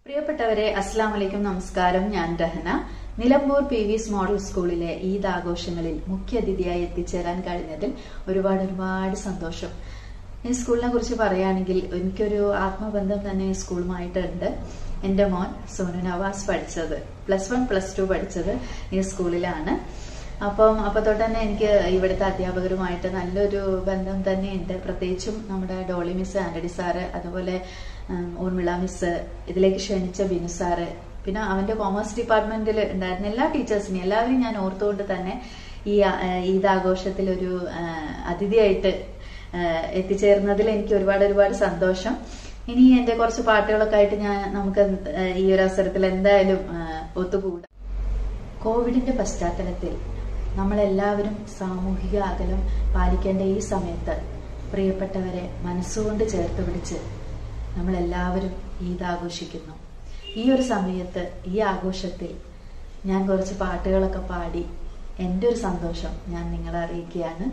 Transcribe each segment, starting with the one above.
പ്രിയപ്പെട്ടവരെ, അസ്സലാമു അലൈക്കും, നമസ്കാരം. ഞാൻ രഹന. നിലമ്പൂർ PV's മോഡൽ സ്കൂളിലെ ഈദ് ആഘോഷങ്ങളിൽ മുഖ്യ അതിഥിയായി എത്തിച്ചേരാൻ കഴിഞ്ഞതിൽ ഒരുപാട് സന്തോഷം. ഈ സ്കൂളിനെ കുറിച്ച് പറയുകയാണെങ്കിൽ എനിക്കൊരു ആത്മബന്ധം തന്നെ ഈ സ്കൂളുമായിട്ടുണ്ട്. എൻ്റെ മോൻ സോനു നവാസ് പഠിച്ചത് +1 +2 പഠിച്ചത് ഈ സ്കൂളിലാണ്. അപ്പോൾ തൊട്ട് തന്നെ എനിക്ക് ഇവിടുത്തെ അധ്യാപകരുമായിട്ട് നല്ലൊരു ബന്ധം തന്നെയുണ്ട്. പ്രത്യേകിച്ചും നമ്മുടെ ഡോളി മിസ്, ആന്റണി സാറ്, അതുപോലെ ഊർമിള മിസ്, ഇതിലേക്ക് ക്ഷണിച്ച ബിനു സാറ്, പിന്നെ അവന്റെ കോമേഴ്സ് ഡിപ്പാർട്ട്മെന്റിൽ ഉണ്ടായിരുന്ന എല്ലാ ടീച്ചേഴ്സിനെയും എല്ലാവരും ഞാൻ ഓർത്തുകൊണ്ട് തന്നെ ഈ ഈദ് ആഘോഷത്തിൽ ഒരു അതിഥിയായിട്ട് എത്തിച്ചേർന്നതിൽ എനിക്ക് ഒരുപാട് സന്തോഷം. ഇനി എന്റെ കുറച്ച് പാട്ടുകളൊക്കെ ആയിട്ട് നമുക്ക് ഈ ഒരു അവസരത്തിൽ എന്തായാലും ഒത്തുകൂടാം. കോവിഡിന്റെ പശ്ചാത്തലത്തിൽ നമ്മളെല്ലാവരും സാമൂഹിക അകലം പാലിക്കേണ്ട ഈ സമയത്ത് പ്രിയപ്പെട്ടവരെ മനസ്സുകൊണ്ട് ചേർത്ത് പിടിച്ച് നമ്മളെല്ലാവരും ഈദ് ആഘോഷിക്കുന്നു. ഈ ഒരു സമയത്ത് ഈ ആഘോഷത്തിൽ ഞാൻ കുറച്ച് പാട്ടുകളൊക്കെ പാടി എൻ്റെ ഒരു സന്തോഷം ഞാൻ നിങ്ങളെ അറിയിക്കുകയാണ്.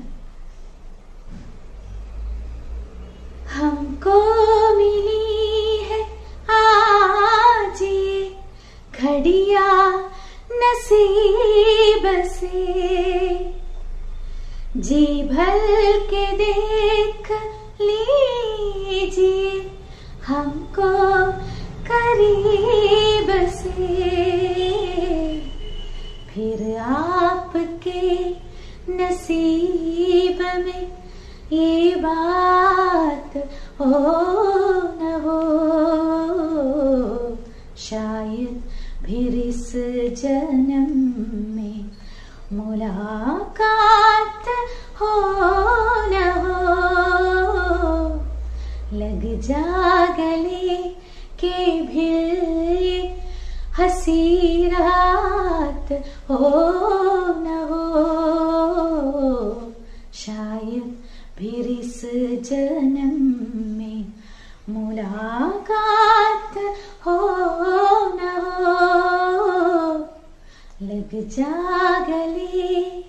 हमको मिली है आज ये घड़िया नसीब से, जी भर के देख लीजिए हमको करीब से, फिर आपके नसीब में ये बात हो न हो, शायद फिर इस जन्म में मुलाकात हो न हो, लग जा गले के भी हंसी रात हो न हो, शायद फिर इस जन्म में मुलाकात हो न हो, लग जा गले.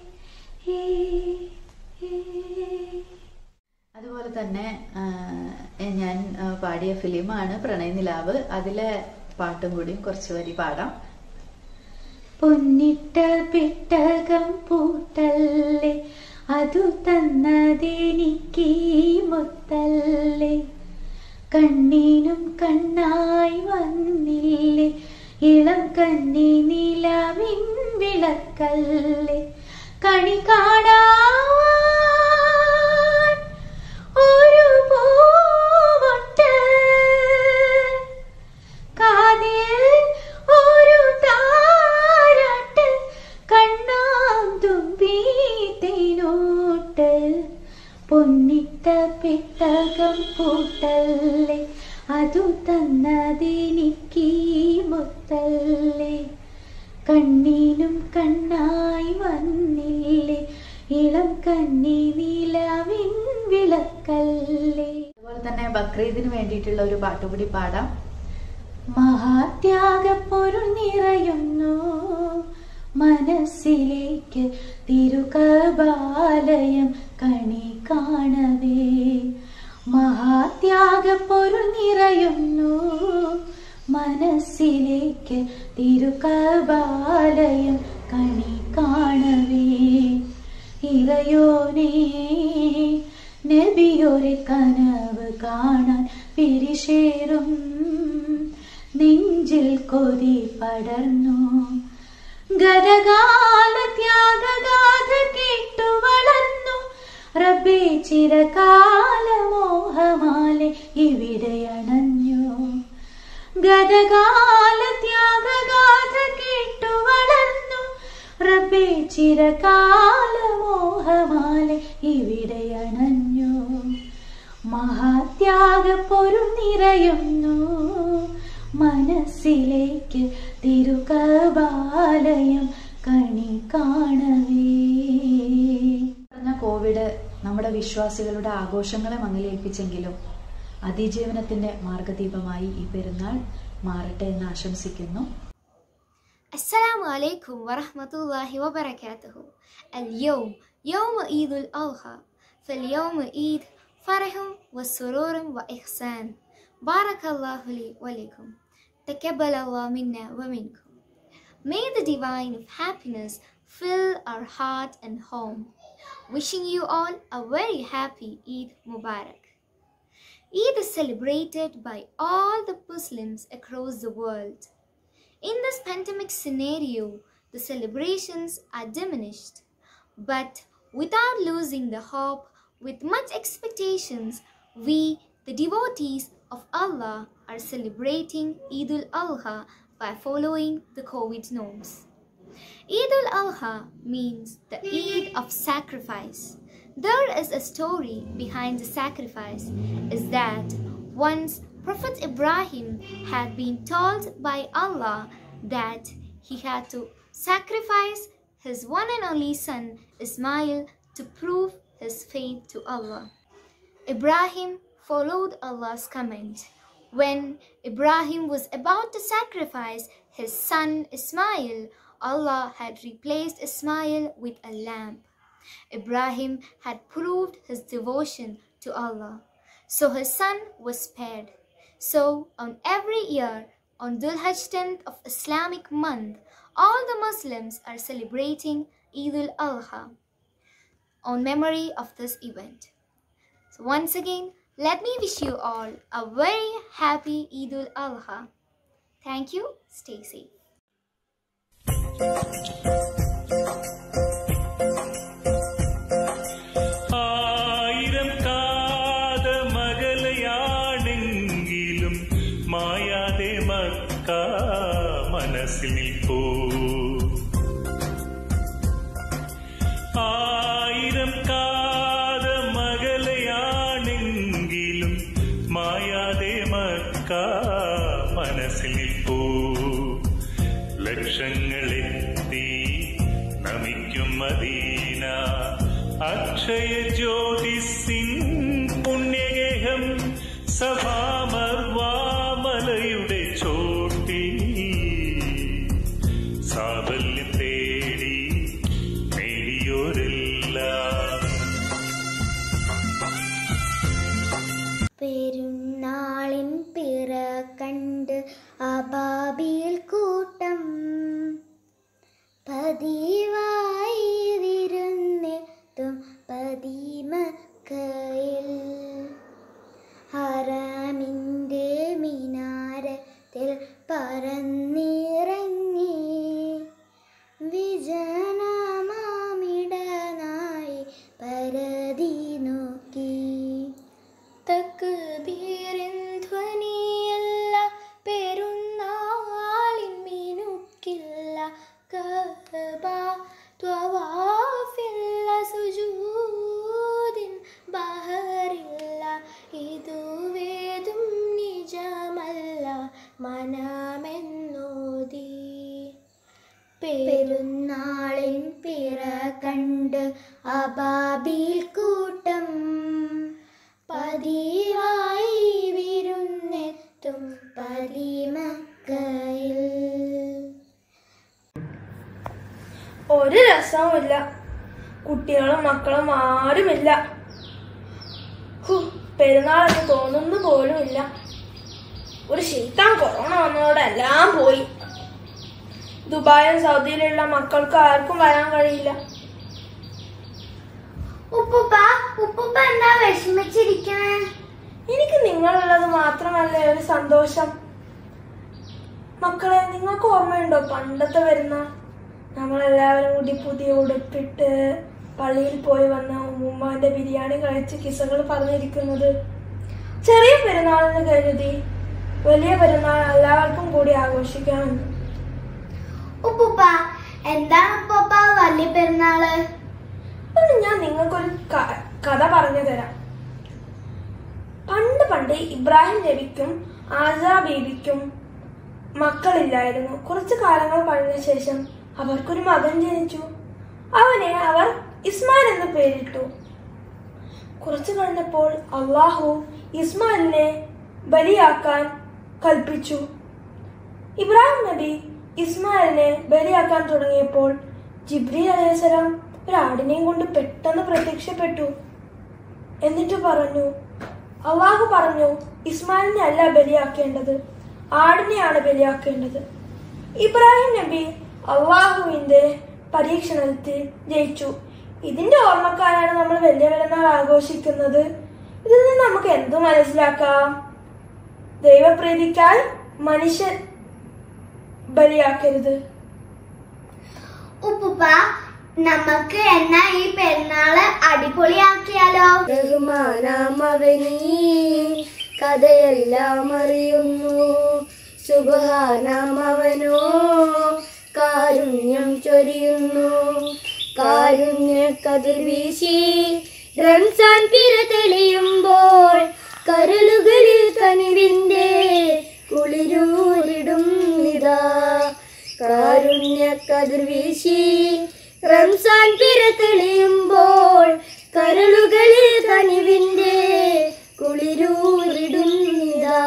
അതുപോലെ തന്നെ ഞാൻ പാടിയ ഫിലിമാണ് പ്രണയനിലാവ്. അതിലെ പാട്ടും കൂടിയും കുറച്ച് വരി പാടാം. പൊന്നിട്ട പെട്ടകം പൂത്തല്ലേ, അതു തന്നതെനിക്ക് മുത്തല്ലേ, കണ്ണിനും കണ്ണായി വന്നില്ലേ, ഇളം കന്നി നിലവിൻ വിളക്കല്ലേ, കണി കാണാൻ ഒരു പൂവൊട്ട്, കാതിൽ ഒരു താരാട്ട്, കണ്ണാം തുമ്പി തേനോട്ട്, പൊന്നിട്ട പെട്ടകം പൂട്ടല്ലേ, അതു തന്നതെനിക്ക് മുത്തല്ലേ, കണ്ണിനും കണ്ണായി വന്നില്ലേ, ഇളം കന്നി നിലവിൻ വിളക്കല്ലേ. അതുപോലെ തന്നെ ബക്രീദിന് വേണ്ടിയിട്ടുള്ള ഒരു പാട്ടുകൂടി പാടാം. മഹാത്യാഗപ്പൊരുൾ നിറയുന്നു മനസ്സിലേക്ക് തിരുകബാലയം കണി കാണവേ, മഹാത്യാഗപ്പൊരുൾ നിറയുന്നു മനസ്സിലേക്ക് തിരുകബാലയം കണി കാണവേ, ഇറയോനേ നബിയൊരു കനവ് കാണാൻ പിരിശേറും നെഞ്ചിൽ കൊതി പടർന്നു, ഗതകാല ത്യാഗഗാഥ കേട്ടു വളർന്നു, റബ്ബേ ചിരകാല മോഹമാലെ ഇവിടെ അണഞ്ഞു, ഗതകാല ത്യാഗഗാഥ കേട്ടു വളർന്നു, റബ്ബേ ചിരകാല മോഹമാലെ ഇവിടെ അണഞ്ഞു, മഹാത്യാഗപ്പൊരുൾ നിറയുന്നു മനസ്സിലേക്ക് തിരുകബാലയം കണി കാണവേ. കോവിഡ് നമ്മുടെ വിശ്വാസികളുടെ ആഘോഷങ്ങളെ മങ്ങലേൽപ്പിച്ചെങ്കിലും അതിജീവനത്തിന്റെ മാർഗദീപമായി ഈ പെരുന്നാൾ മാറട്ടെ എന്ന് ആശംസിക്കുന്നു. السلام عليكم ورحمة الله وبركاته. اليوم يوم عيد الأضحى، فاليوم عيد فرح وسرور وإحسان. بارك الله لي ولكم. Taqabbalallahu minna wa minkum. May the divine of happiness fill our heart and home. Wishing you all a very happy Eid Mubarak. Eid is celebrated by all the Muslims across the world. In this pandemic scenario, the celebrations are diminished. But without losing the hope, with much expectations, we, the devotees of Allah, are celebrating Eid al-Adha by following the COVID norms. Eid al-Adha means the Eid of sacrifice. There is a story behind the sacrifice, is that once Prophet Ibrahim had been told by Allah that he had to sacrifice his one and only son Ismail to prove his faith to Allah. Ibrahim followed Allah's command. When Ibrahim was about to sacrifice his son Ismail, Allah had replaced Ismail with a lamb. Ibrahim had proved his devotion to Allah, so his son was spared. So on every year, on Dhul Hajj 10th of Islamic month, all the Muslims are celebrating Eid al-Adha on memory of this event. So once again, let me wish you all a very happy Eid al-Adha. Thank you. Stay safe. ലക്ഷങ്ങളെത്തി നമിക്കും Medina അക്ഷയ ജ്യോതിസിൻ പുണ്യഗേഹം സഭാമർവാമലയുടെ ചോട്ടിൽ സാഫല്യം തേടി നേടിയോരെല്ലാം പെരുന്നാളിൻ പിറ കണ്ട് അബാബിൽ കൂട്ടം പതിവായി വിരുന്നെത്തും പതിമക്കയിൽ ഹറമിൻ്റെ മിനാരത്തിൽ പറന്നിറങ്ങി വിജനമാമിടനായി പരതി നോക്കി തക്ബീറിൻ ധ്വനിയല്ല പെരുന്നാളിൻ മിനുക്കില്ല കഅബ ത്വവാഫില്ല സുജൂദിൻ ബഹറില്ല ഇതുവേതും നിജമല്ല മനമെന്നോതി പെരുന്നാളിൻ പിറ കണ്ട് അബാബിൽ കൂട്ടം പതിവായി വിരുന്നെത്തും പതിമക്കയിൽ. ഒരു രസവുമില്ല, കുട്ടികളും മക്കളും ആരുമില്ല. പെരുന്നാളെന്ന് തോന്നുന്നു പോലുമില്ല. ഒരു ശൈത്താൻ കൊറോണ വന്നതോടെ എല്ലാം പോയി. ദുബായും സൗദിയിലുള്ള മക്കൾക്ക് ആർക്കും വരാൻ കഴിയില്ല. ഉപ്പുപ്പ എന്താ വിഷമിച്ചിരിക്കണേ? എനിക്ക് നിങ്ങളുള്ളത് മാത്രമല്ലേ ഒരു സന്തോഷം. മക്കളെ, നിങ്ങൾക്ക് ഓർമ്മയുണ്ടോ പണ്ടത്തെ പെരുന്നാൾ? നമ്മളെല്ലാവരും കൂടി പുതിയ ഉടുപ്പിട്ട് പള്ളിയിൽ പോയി വന്ന ഉമ്മാന്റെ ബിരിയാണി കഴിച്ച് കിസ്സകൾ പറഞ്ഞിരിക്കുന്നത്. ചെറിയ പെരുന്നാളിന് കരുതി വലിയ പെരുന്നാൾ എല്ലാവർക്കും കൂടി ആഘോഷിക്കാമെന്ന്. ഉപ്പുപ്പ എന്താണ് ഉപ്പുപ്പ വലിയ പെരുന്നാള്? ഞാൻ നിങ്ങൾക്കൊരു കഥ പറഞ്ഞു തരാം. പണ്ട് ഇബ്രാഹിം നബിക്കും ആസാ ബീവിക്കും മക്കളില്ലായിരുന്നു. കുറച്ചു കാലങ്ങൾ കഴിഞ്ഞ ശേഷം അവർക്കൊരു മകൻ ജനിച്ചു. അവനെ അവർ ഇസ്മായിൽ എന്ന് പേരിട്ടു. കുറച്ചു കഴിഞ്ഞപ്പോൾ അള്ളാഹു ഇസ്മായിലിനെ ബലിയാക്കാൻ കൽപ്പിച്ചു. ഇബ്രാഹിം നബി ഇസ്മായിലിനെ ബലിയാക്കാൻ തുടങ്ങിയപ്പോൾ ജിബ്രീൽ അലൈഹിസ്സലാം ഒരാടിനെയും കൊണ്ട് പെട്ടെന്ന് പ്രത്യക്ഷപ്പെട്ടു. എന്നിട്ട് പറഞ്ഞു, അള്ളാഹു പറഞ്ഞു ഇസ്മായിലിനെ അല്ല ബലിയാക്കേണ്ടത്, ആടിനെയാണ് ബലിയാക്കേണ്ടത്. ഇബ്രാഹിം നബി അള്ളാഹുവിന്റെ പരീക്ഷണത്തിൽ ജയിച്ചു. ഇതിന്റെ ഓർമ്മക്കാരാണ് നമ്മൾ വലിയ പെരുന്നാൾ ആഘോഷിക്കുന്നത്. ഇതിൽ നിന്ന് നമുക്ക് എന്തു മനസ്സിലാക്കാം? ദൈവപ്രീതിക്കായി മനുഷ്യൻ ബലിയാക്കരുത്. ഉപ്പുപ്പ, നമുക്ക് എന്നാ ഈ പെരുന്നാള് അടിപൊളിയാക്കിയാലോ? ബഹുമാനമവനീ കഥയെല്ലാം അറിയുന്നു, സുബ്ഹാനമവനോ കാരുണ്യം ചൊരിയുന്നു. കാരുണ്യ കതിർ വീശി റംസാൻ പിറ തെളിയുമ്പോൾ കരളുകളിൽ കനിവിന്റെ കുളിരൂരിടും നിതാ. കാരുണ്യ കതിർ വീശി റംസാൻ പിറ തെളിയുമ്പോൾ കരളുകളിൽ കനിവിന്റെ കുളിരൂരിടും നിതാ.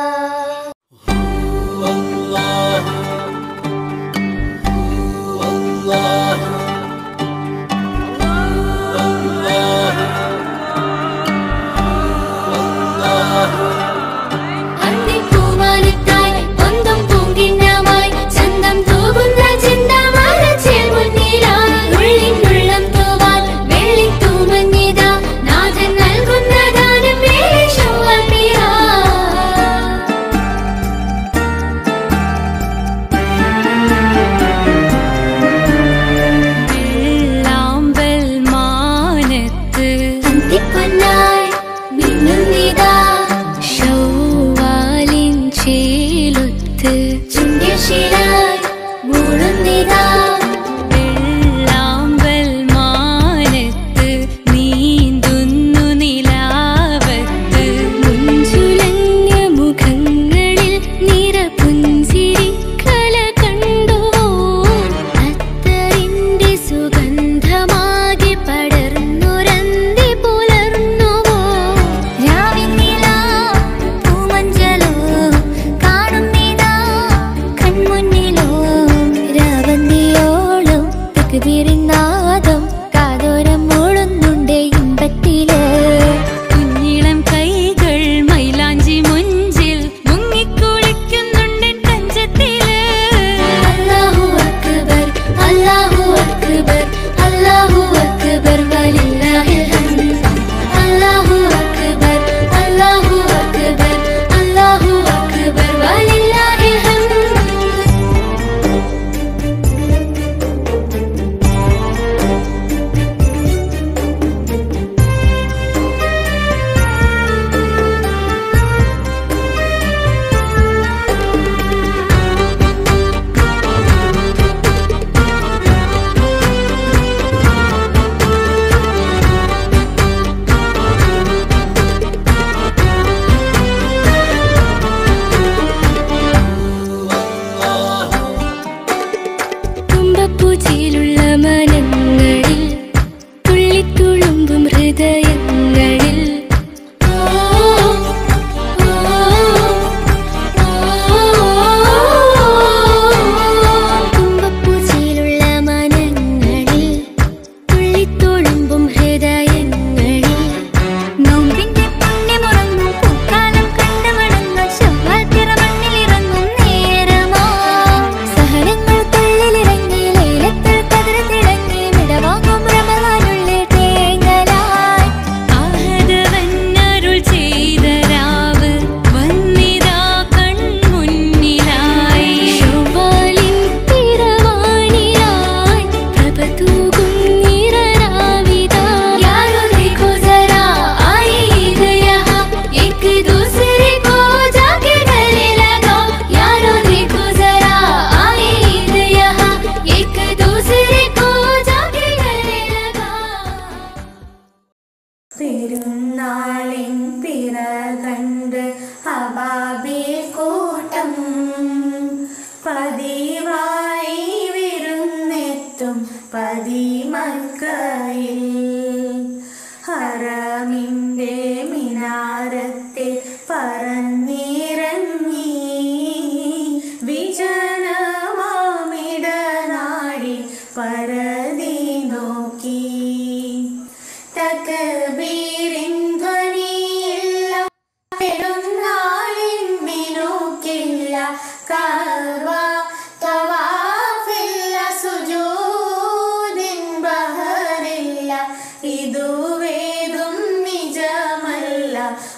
മർവ തവാഫില്ല സുജൂദിൻ ബഹറില്ല ഇതുവേതും നിജമല്ല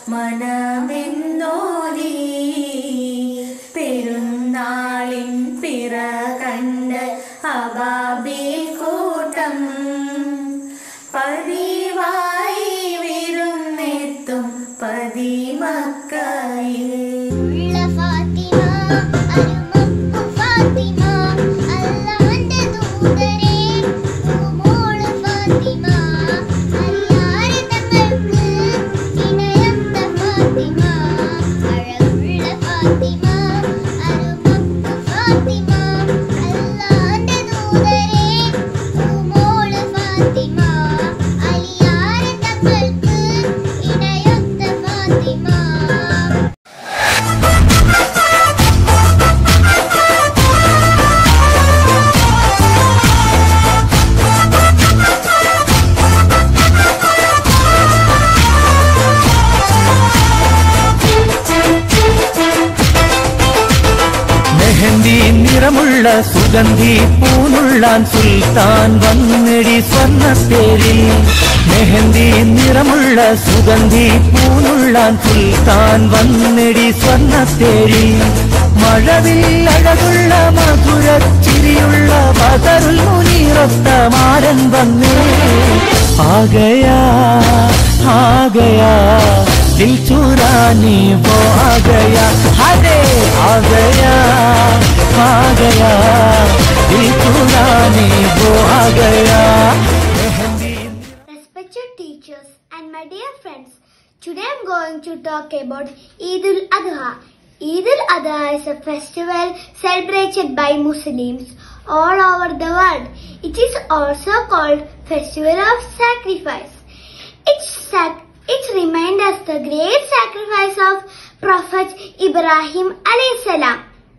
മനമെന്നോതി പെരുന്നാളിൻ പിറ കണ്ട് അബാബിൽ കൂട്ടം പതിവായി വിരുന്നെത്തും പതിമക്കയിൽ നിറമുള്ള സുഗന്ധി പൂനുള്ളാൻ സുൽത്താൻ വന്നെടി സ്വർണ്ണത്തേരിൽ മെഹന്തി നിറമുള്ള സുഗന്ധി പൂനുള്ളാൻ സുൽത്താൻ വന്നെടി സ്വർണ്ണത്തേരിൽ മഴവിൽ അഴകുള്ള മധുരച്ചിരിയുള്ള ബദറുൽ മുനീറത്ത മാരൻ വന്നേ ആഗയാ ആഗയാ दिल चुराने वो आ गया अरे आ गया दिल चुराने वो आ गया Respected teachers and my dear friends, today I am going to talk about Eid al-Adha. Eid al-Adha is a festival celebrated by Muslims all over the world. It is also called Festival of Sacrifice. It reminds us the great sacrifice of Prophet Ibrahim alayhi salam.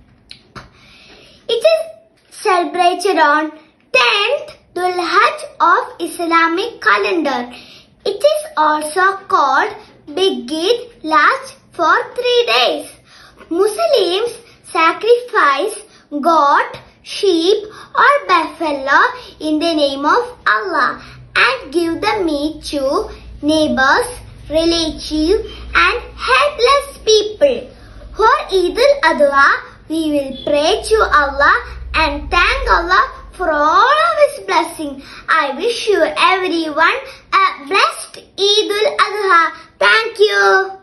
It is celebrated on 10th Dhul Hajj of Islamic calendar. It is also called Big Eid, lasts for 3 days. Muslims sacrifice goat, sheep or buffalo in the name of Allah and give the meat to neighbors, relatives and helpless people. For Eid al-Adha, we will pray to Allah and thank Allah for all of His blessings. I wish you everyone a blessed Eid al-Adha. Thank you.